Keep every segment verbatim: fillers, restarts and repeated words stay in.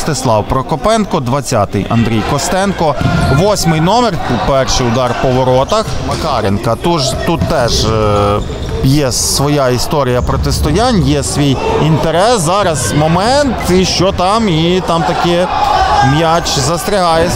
Ростислав Прокопенко, двадцятий Андрій Костенко, восьмий номер, перший удар по воротах Макаренка. Тож тут теж е, є своя історія протистоянь, є свій інтерес. Зараз момент, і що там, і там таки м'яч застрягає.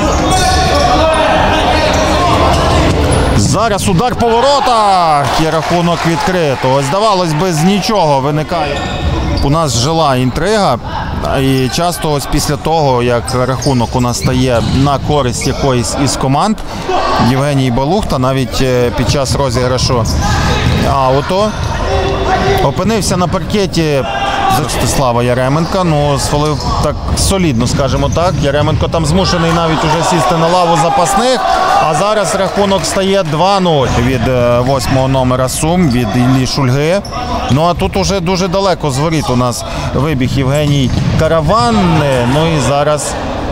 Зараз удар по воротах, і рахунок відкрито. Ось, здавалось би, з нічого виникає. У нас жила інтрига, і часто ось після того, як рахунок у нас стає на користь якоїсь із команд, Євгеній Балухта навіть під час розіграшу ауто опинився на паркеті Ростислава Яременка, ну, свалив так солідно, скажімо так. Яременко там змушений навіть уже сісти на лаву запасних, а зараз рахунок стає два нуль від восьмого номера Сум, від Іллі Шульги. Ну, а тут уже дуже далеко з воріт у нас вибіг Євгеній Караван, ну і зараз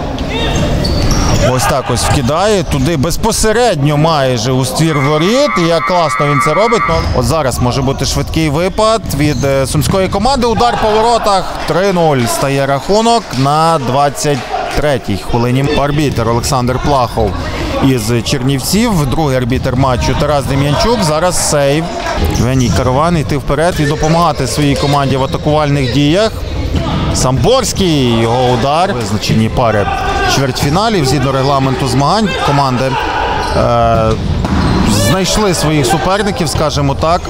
ось так ось вкидає туди безпосередньо майже у ствір воріт. І як класно він це робить. Ну, от зараз може бути швидкий випад від сумської команди. Удар по воротах. три нуль стає рахунок на двадцять третій хвилині. Арбітер Олександр Плахов із Чернівців. Другий арбітер матчу Тарас Дем'янчук. Зараз сейв. Євгеній Караван йти вперед і допомагати своїй команді в атакувальних діях. Самборський, його удар. Визначені пари чвертьфіналів. Згідно регламенту змагань команди е, знайшли своїх суперників, скажімо так.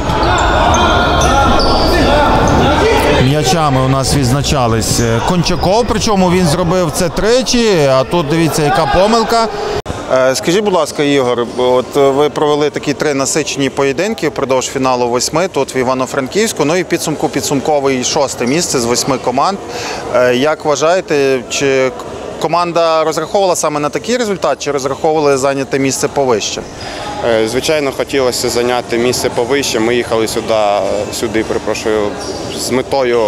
М'ячами у нас відзначались Кончаков, причому він зробив це тричі, а тут дивіться, яка помилка. Скажіть, будь ласка, Ігор, от ви провели такі три насичені поєдинки впродовж фіналу восьми, тут в Івано-Франківську, ну і підсумку підсумковий шосте місце з восьми команд. Як вважаєте, чи команда розраховувала саме на такий результат, чи розраховували зайняти місце повище? Звичайно, хотілося зайняти місце повище. Ми їхали сюди, сюди, перепрошую, з метою,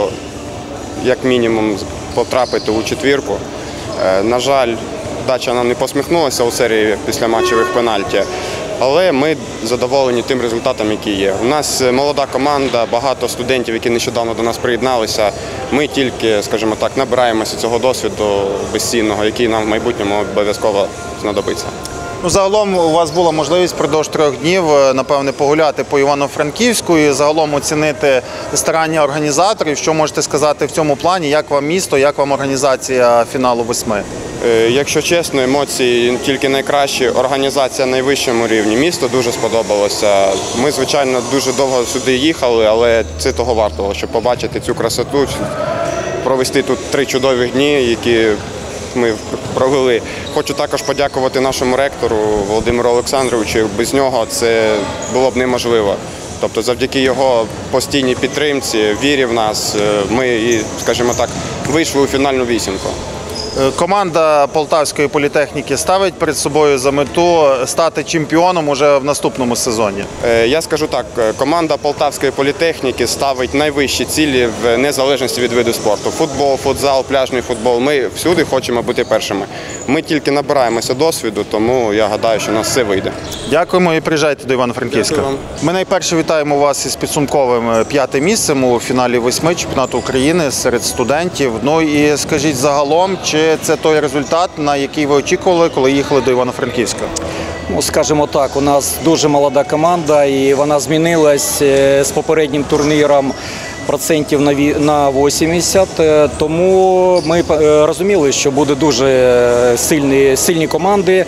як мінімум, потрапити у четвірку. На жаль, Дача нам не посміхнулася у серії після матчевих пенальті, але ми задоволені тим результатом, який є. У нас молода команда, багато студентів, які нещодавно до нас приєдналися. Ми тільки, скажімо так, набираємося цього досвіду безцінного, який нам в майбутньому обов'язково знадобиться. Ну, загалом у вас була можливість впродовж трьох днів, напевне, погуляти по Івано-Франківську і загалом оцінити старання організаторів. Що можете сказати в цьому плані? Як вам місто, як вам організація фіналу восьми? Якщо чесно, емоції тільки найкращі, організація на найвищому рівні. Місто дуже сподобалося. Ми, звичайно, дуже довго сюди їхали, але це того вартого, щоб побачити цю красоту, провести тут три чудові дні, які ми провели. Хочу також подякувати нашому ректору Володимиру Олександровичу. Без нього це було б неможливо. Тобто завдяки його постійній підтримці, вірі в нас, ми, скажімо так, вийшли у фінальну вісімку. Команда Полтавської політехніки ставить перед собою за мету стати чемпіоном уже в наступному сезоні? Я скажу так, команда Полтавської політехніки ставить найвищі цілі в незалежності від виду спорту. Футбол, футзал, пляжний футбол. Ми всюди хочемо бути першими. Ми тільки набираємося досвіду, тому я гадаю, що у нас все вийде. Дякуємо і приїжджайте до Івано-Франківська. Ми найперше вітаємо вас із підсумковим п'ятим місцем у фіналі восьми чемпіонату України серед студентів. Ну і скажіть загалом, чи це той результат, на який ви очікували, коли їхали до Івано-Франківська? Ну, скажімо так, у нас дуже молода команда і вона змінилась з попереднім турніром процентів на вісімдесят, тому ми розуміли, що буде дуже сильні, сильні команди.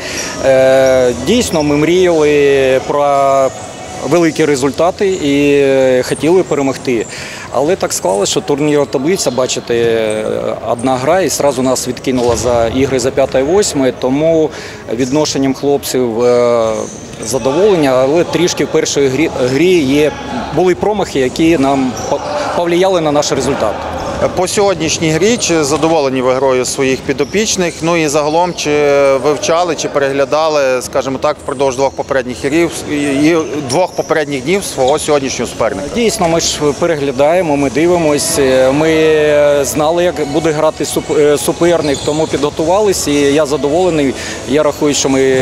Дійсно, ми мріяли про великі результати і хотіли перемогти. Але так склалося, що турнірна таблиця, бачите, одна гра і одразу нас відкинула за ігри за п'яте і восьме, тому відношенням хлопців задоволення, але трішки в першій грі, грі є, були промахи, які нам повлияли на наш результат. По сьогоднішній грі, чи задоволені ви грою своїх підопічних? Ну і загалом, чи вивчали, чи переглядали, скажімо так, впродовж двох попередніх грів і двох попередніх днів свого сьогоднішнього суперника? Дійсно, ми ж переглядаємо, ми дивимося, ми знали, як буде грати суперник, тому підготувалися, і я задоволений. Я рахую, що ми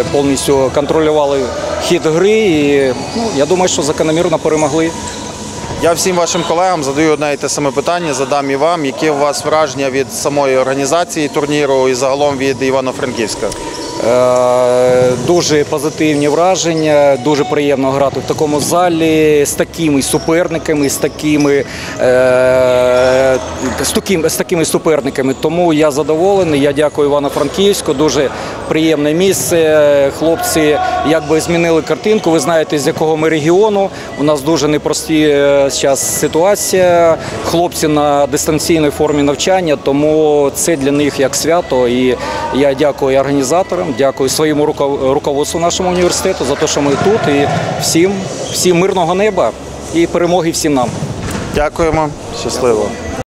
повністю контролювали хід гри, і ну, я думаю, що закономірно перемогли. Я всім вашим колегам задаю одне і те саме питання, задам і вам. Які у вас враження від самої організації турніру і загалом від Івано-Франківська? Е, Дуже позитивні враження, дуже приємно грати в такому залі з такими суперниками, з такими, е, з таким- з такими суперниками. Тому я задоволений. Я дякую Івано-Франківську. Дуже приємне місце. Хлопці якби змінили картинку. Ви знаєте, з якого ми регіону. У нас дуже непрості зараз ситуація. Хлопці на дистанційній формі навчання, тому це для них як свято. І я дякую організаторам, дякую своєму руко- руководству нашому університету за те, що ми тут. І всім, всім мирного неба і перемоги всім нам. Дякуємо. Щасливо.